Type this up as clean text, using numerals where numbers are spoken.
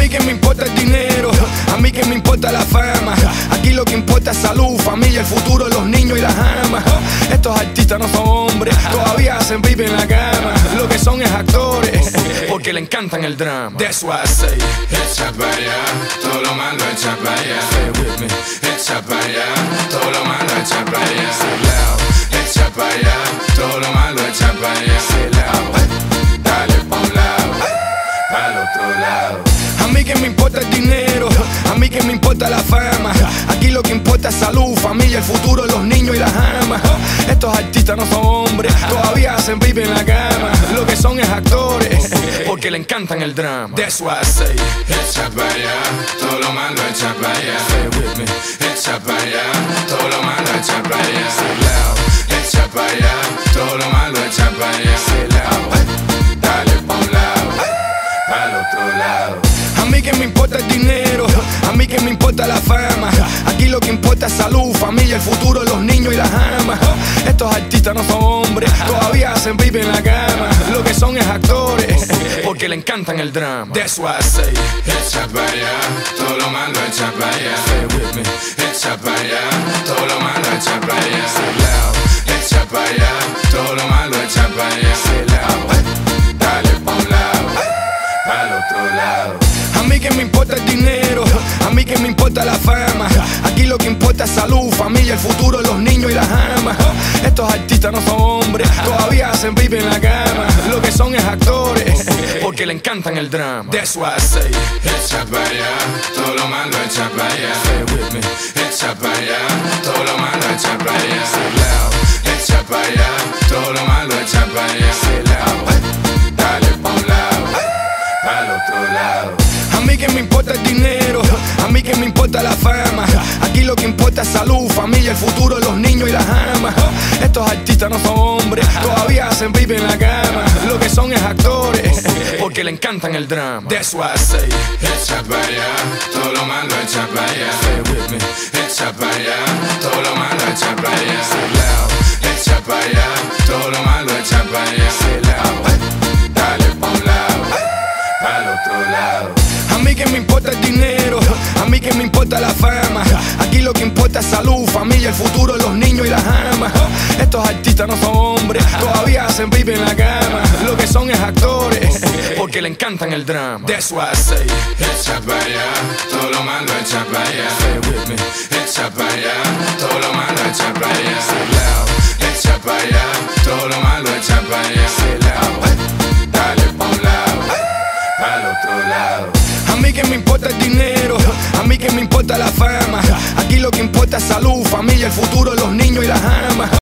mí que me importa el dinero, a mí que me importa la fama. Aquí lo que importa es salud, familia, el futuro, los niños y las amas. Estos artistas no son hombres, todavía hacen pipi en la cama. Lo que son es actores, porque le encantan el drama. That's why I say, echa para allá, todo lo malo echa para allá. say it with me. Echa para allá, todo lo malo echa para allá. Say loud, Echa para allá, todo lo malo echa para allá. say loud. Dale pa' un lado, pa'l otro lado. A mí que me importa el dinero, a mí que me importa la fama. Aquí lo que importa es salud, familia, el futuro, los niños y las amas. Estos artistas no son hombres, todavía hacen pipi en la cama. Lo que son es actores, porque le encantan el drama. That's why I say, Echa para allá, todo lo malo echa para allá. say it with me. Echa para allá, todo lo malo echa para allá. Say loud, Echa para allá, todo lo malo echa para allá. say loud. Dale pa' un lado, pa'l otro lado. A mí que me importa el dinero, a mí que me importa la fama. Aquí lo que importa es salud, familia, el futuro, los niños y las amas. Estos artistas no son hombres, todavía hacen pipi en la cama. Lo que son es actores, porque le encantan el drama. That's why I say, Echa para allá, todo lo malo echa para allá. say it with me. Echa para allá, todo lo malo echa para allá. Say loud, Echa para allá, todo lo malo echa para allá. say loud. Dale pa' un lado, pa'l otro lado. A mí que me importa el dinero, a mí que me importa la fama. Aquí lo que importa es salud, familia, el futuro, los niños y las amas. Estos artistas no son hombres, todavía hacen pipi en la cama. Lo que son es actores, porque le encantan el drama. That's why I say, Echa para allá, todo lo malo echa para allá. say it with me. Echa para allá, todo lo malo echa para allá. Say loud, Echa para allá, todo lo malo echa para allá. say loud. Dale pa' un lado, pa'l otro lado. A mí que me importa el dinero, a mí que me importa la fama. Aquí lo que importa es salud, familia, el futuro, los niños y las amas. Estos artistas no son hombres, todavía hacen pipi en la cama. Lo que son es actores, porque le encantan el drama. That's why I say, Echa para allá, todo lo malo echa para allá. say it with me. Echa para allá, todo lo malo echa para allá. Say loud, Echa para allá, todo lo malo echa para allá. say loud. Dale pa' un lado, pa'l otro lado. A mí que me importa el dinero, a mí que me importa la fama. Aquí lo que importa es salud, familia, el futuro, los niños y las amas. Estos artistas no son hombres, todavía hacen pipi en la cama. Lo que son es actores, porque le encantan el drama. That's why I say, Echa para allá, todo lo malo echa para allá. say it with me. Echa para allá, todo lo malo echa para allá. Say loud, Echa para allá, todo lo malo echa para allá. say loud. Dale pa' un lado, pa'l otro lado. A mí que me importa el dinero, a mí que me importa la fama. Aquí lo que importa es salud, familia, el futuro, los niños y las amas.